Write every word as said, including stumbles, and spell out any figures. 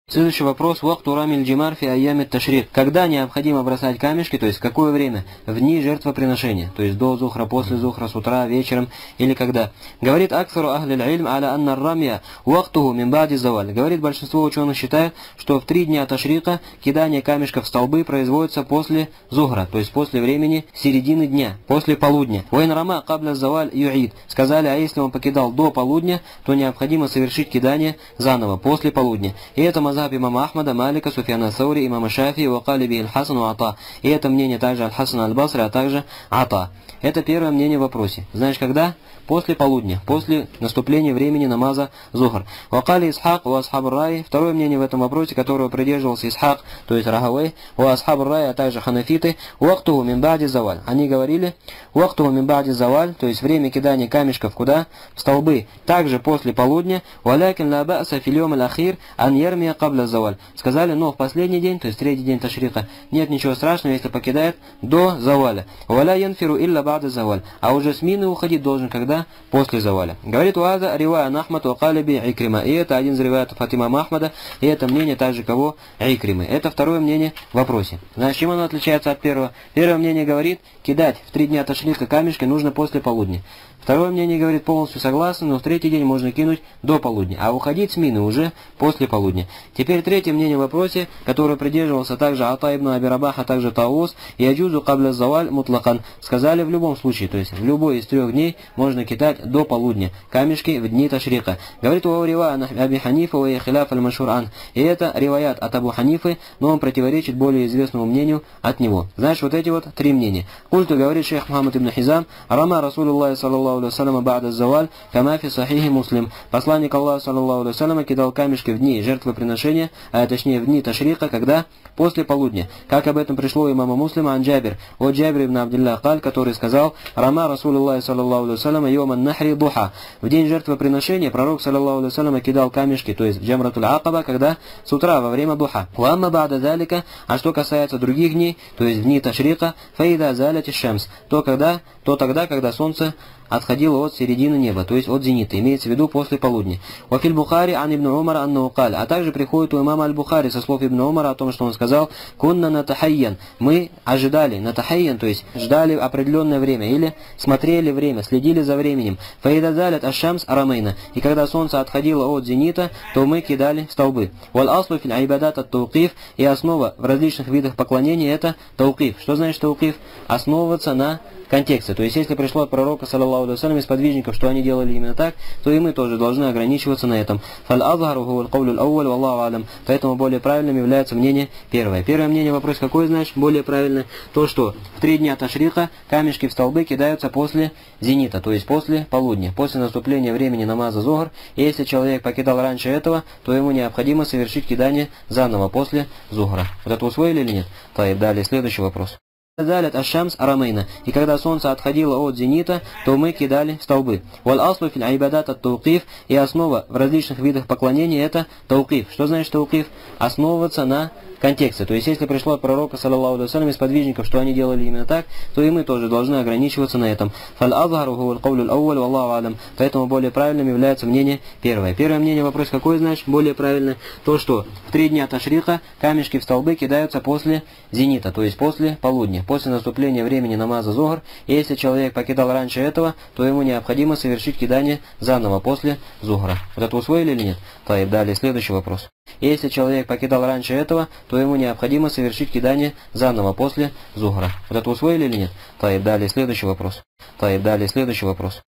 Следующий вопрос. Вахту рамиль джимар фи айями ташрик. Когда необходимо бросать камешки, то есть в какое время? В дни жертвоприношения, то есть до зухра, после зухра, с утра, вечером или когда. Говорит аксару ахлиль ильм аля анна рамья вахтуху мин ба'ди заваль. Говорит, большинство ученых считают, что в три дня ташрика кидание камешков в столбы производится после зухра, то есть после времени середины дня, после полудня. Вайн рама кабля заваль юид. Сказали, а если он покидал до полудня, то необходимо совершить кидание заново, после полудня. И это мазхаб имама Ахмада, Малика, Суфьяна Саури, имама Шафии, вакали би аль-Хасан ва Ата. И это мнение также аль-Хасан аль-Басри, а также Ата. Это первое мнение в вопросе. Знаешь, когда? После полудня, после наступления времени намаза зухр. Вакали Исхак ва асхаб ар-рай. Второе мнение в этом вопросе, которого придерживался Исхак, то есть Рахавей, ва асхаб ар-рай, а также ханафиты, вахтуху мин ба'ди заваль. Они говорили, вахтуху мин ба'ди заваль, то есть время кидания камешков куда? В столбы. Также после полудня, валякин ла ба'са фил йом аль-ахир ан ярмия кабля заваль. Сказали, но в последний день, то есть третий день ташрика, нет ничего страшного, если покидает до заваля. Валя янфиру илля ба'да заваль. А уже с мины уходить должен когда? После заваля. Говорит Уаза, ривая Нахмат Уакалиби Икрима. И это один из риваятов от имама Ахмада, и это мнение также кого? Икримы. Это второе мнение в вопросе. Значит, чем оно отличается от первого? Первое мнение говорит, кидать в три дня ташрика камешки нужно после полудня. Второе мнение говорит, полностью согласно, но в третий день можно кинуть до полудня, а уходить с мины уже после полудня. Теперь третье мнение в вопросе, которое придерживался также Ата ибн Аби Рабах, а также Таус, и аджузу кабля заваль мутлакан. Сказали в любом случае, то есть в любой из трех дней можно кидать до полудня камешки в дни ташрика. Говорит у рива Аби Ханифа ва хиляф аль-машур ан. И это риваят от Абу Ханифы, но он противоречит более известному мнению от него. Значит, вот эти вот три мнения. Культу говорит шейх Мухаммад ибн Хизам, рама Расулуллах саллаллаху алейхи ва саллям ба'да заваль, кама фи сахихи Муслим. Посланник Аллаха саллаллаху алейхи ва саллям кидал камешки в дни жертвоприношения, а точнее в дни ташрика, когда? После полудня. Как об этом пришло имама Муслима ан Джабир, от Джабир ибн Абдиллах Каль, который сказал, рама Расулуллах саллаллаху алейхи ва саллям йоман нахри духа. В день жертвоприношения пророк саллаллаху алейхи ва саллям кидал камешки, то есть в Джамратуль Акаба, когда? С утра, во время духа. Уамма ба'да залика, а что касается других дней, то есть в дни ташрика, фаида заляти шамс, то когда? То тогда, когда солнце отходило от середины неба, то есть от зенита, имеется в виду после полудня. Вафиль Бухари ан ибн Умара аннаху каль, а также приходит у имама аль-Бухари со слов ибн Умара о том, что он сказал, кунна натахайян, мы ожидали, натахайян, то есть ждали определенное время, или смотрели время, следили за временем. Фаида залят аш-шамс арамейна, и когда солнце отходило от зенита, то мы кидали столбы. Валь аслу фил айбадат ат-таукиф, и основа в различных видах поклонения это таукиф. Что значит таукиф? Основываться на контексте. То есть, если пришло от пророка, саллаллаху алейхи ва саллям, из подвижников, что они делали именно так, то и мы тоже должны ограничиваться на этом. Поэтому более правильным является мнение первое. Первое мнение, вопрос какой, знаешь, более правильное? То, что в три дня ташрика камешки в столбы кидаются после зенита, то есть после полудня, после наступления времени намаза зухр. И если человек покидал раньше этого, то ему необходимо совершить кидание заново после зухра. Вот это усвоили или нет? Так, далее, следующий вопрос. Залят аш-шамс арамейна, и когда солнце отходило от зенита, то мы кидали столбы. Валь аслу фил айбадат ат-таукиф, и основа в различных видах поклонения это таукиф. Что значит таукиф? Основываться на контексте. То есть, если пришло от пророка, саллаллаху алейхи ва саллям, из подвижников, что они делали именно так, то и мы тоже должны ограничиваться на этом. Поэтому более правильным является мнение первое. Первое мнение, вопрос какой, знаешь, более правильное? То, что в три дня ташрика камешки в столбы кидаются после зенита, то есть после полудня, после наступления времени намаза зухр. И если человек покидал раньше этого, то ему необходимо совершить кидание заново после зухра. Вот это усвоили или нет? Так, далее, следующий вопрос. Если человек покидал раньше этого, то ему необходимо совершить кидание заново после зухра. Вот это усвоили или нет? Так, далее, следующий вопрос. Так, далее, следующий вопрос.